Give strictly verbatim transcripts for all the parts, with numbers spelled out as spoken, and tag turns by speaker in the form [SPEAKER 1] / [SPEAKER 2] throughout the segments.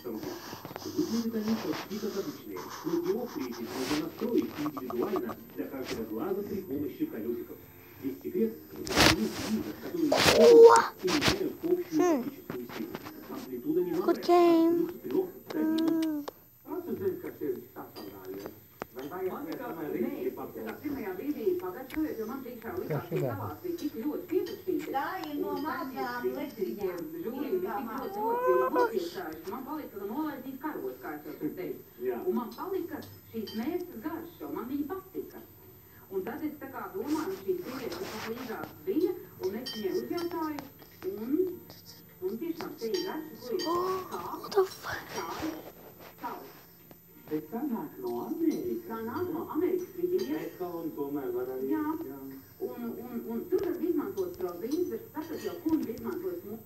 [SPEAKER 1] столбы. Выглядят они почти как обычные, но диоптрии здесь можно настроить индивидуально для каждого глаза при помощи колесиков. Весь секрет в линзах, которые меняют общую оптическую силу. Амплитуда не плюс трех до минус. Pirmajā brīdī pagājušajā, jo man priekšā likās, ka tavās bija tik ļoti piepratītas. Tā ir no mazām lekcijām. Žūrija bija tik ļoti, ļoti nopiesājuši. Man palika nolaidīt karos, kā es jau tur teicu. Un man palika šīs mēstas garšo, man viņa patika. Un tad es tā kā domāju, šīs sievietes, kas līdzās bija, un es viņai uzjautāju, un, un tiešām te ir garša, ko ir sāp, sāp, sāp.
[SPEAKER 2] Bet tā nāk no Amerikas.
[SPEAKER 1] Tā nāk no Amerikas vidīja.
[SPEAKER 2] Eka un tomēr var arī...
[SPEAKER 1] Jā, un, un, un tur var izmantot prozīmes, bet tāpēc jau kundze izmantojas mūsu.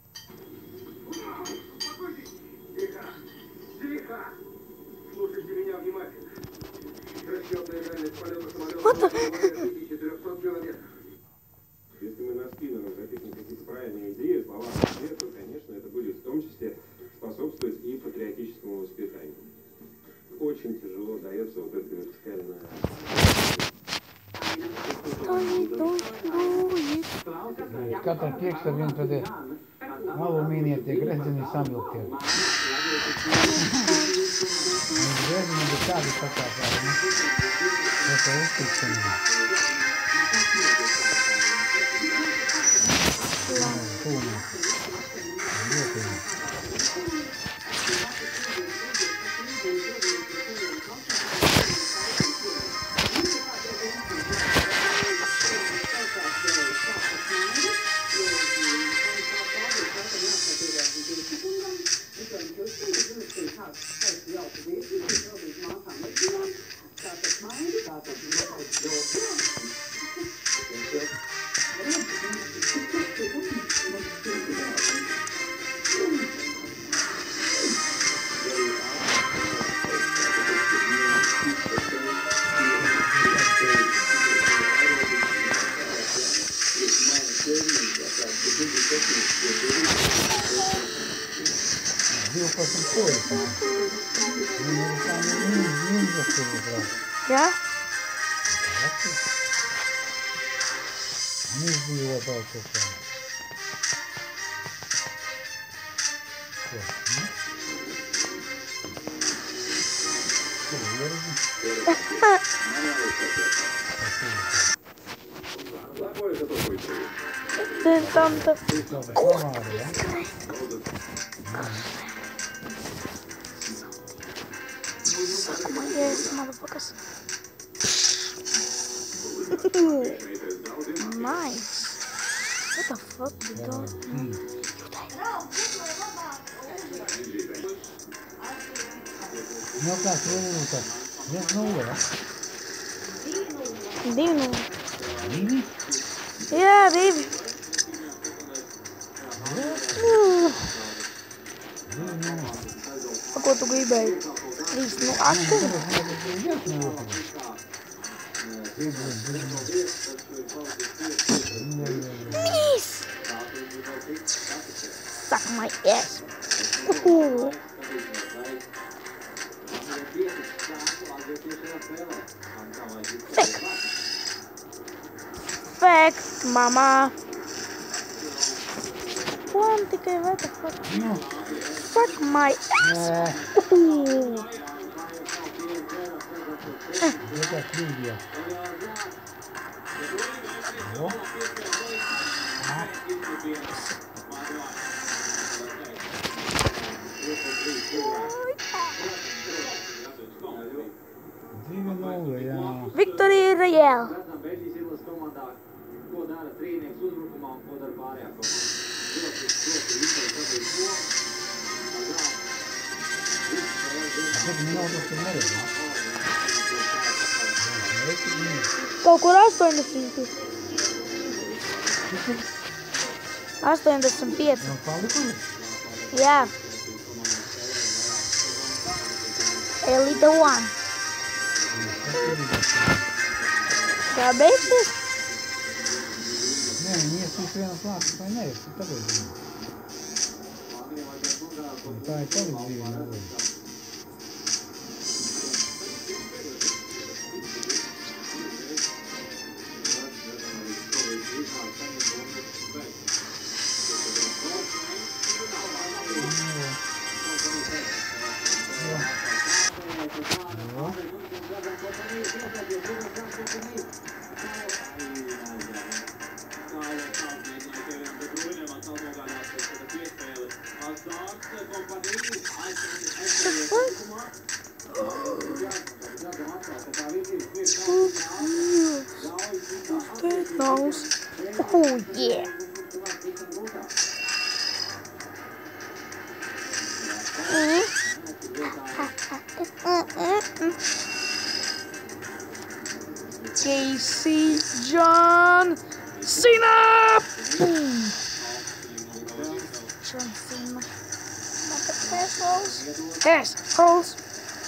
[SPEAKER 2] Тихо, тихо! Слушайте меня внимательно. Расчетная дальность полета самолета две тысячи четыреста километров.
[SPEAKER 3] Если мы наскидываем записаны какие-то правильные идеи, слова, то, конечно, это будет в том числе способствовать и патриотическому воспитанию. Очень тяжело дается вот эта вертикальная...
[SPEAKER 4] Katra kieksa vien tādi alumīnietie grezini samilkie. Un grezini bija tādi sakāpāri, ne? Tas ir uzticami. Pūna. Ļoti.
[SPEAKER 5] Ja?
[SPEAKER 4] Не было только так.
[SPEAKER 5] Ты там-то... Yes, motherfuckers. Nice. What the fuck you doing? Mm.
[SPEAKER 4] Ну как, минута. Без нуля.
[SPEAKER 5] Дивно.
[SPEAKER 4] Диви?
[SPEAKER 5] Я, диви. А ko tu gribēji? Trīs no astoņiem? Mīs! Suck my ass. Uhu. Fake. Fake, mama. One tikai what the fuck?
[SPEAKER 4] No.
[SPEAKER 5] Fuck my ass. Uhu.
[SPEAKER 4] Это книга. О. А. Divi nulle, jā.
[SPEAKER 5] Victory Royale.
[SPEAKER 4] Cik minūtes tur neredzā?
[SPEAKER 5] Kaut kur astoņdesmit. astoņdesmit pieci.
[SPEAKER 4] Nu, palikuši?
[SPEAKER 5] Jā. Elite One. Tā beigsies?
[SPEAKER 4] Nē, viņi ies uz vienas lākas vai nē, es tagad zinu. Tā ir palīdzība.
[SPEAKER 5] That nose. Oh yeah. J C John Cena. John Cena. Assholes. Assholes.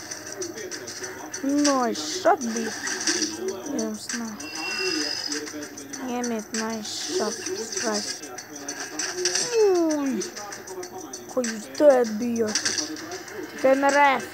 [SPEAKER 5] Nice shot, beat. Jums nav. Ņemiet nice shot. Strike. Uj. Ko jūs tēt bijat? Tikai ne ref.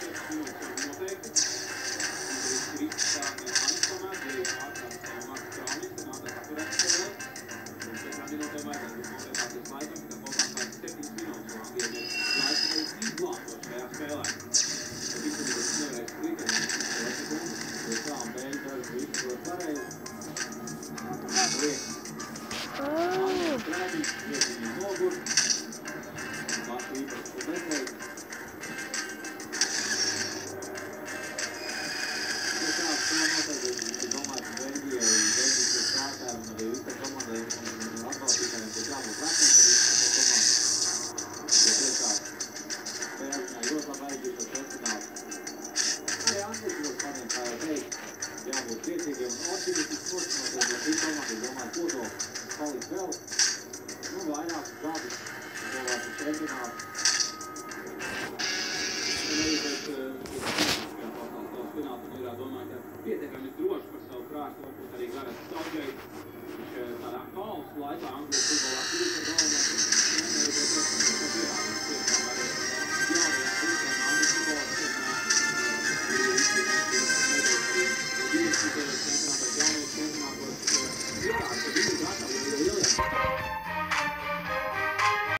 [SPEAKER 3] Domāju, ka